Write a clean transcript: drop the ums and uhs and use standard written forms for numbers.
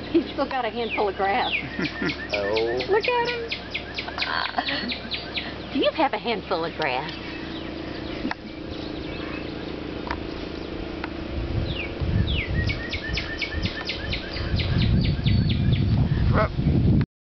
He's still got a handful of grass. Oh. Look at him. Do you have a handful of grass?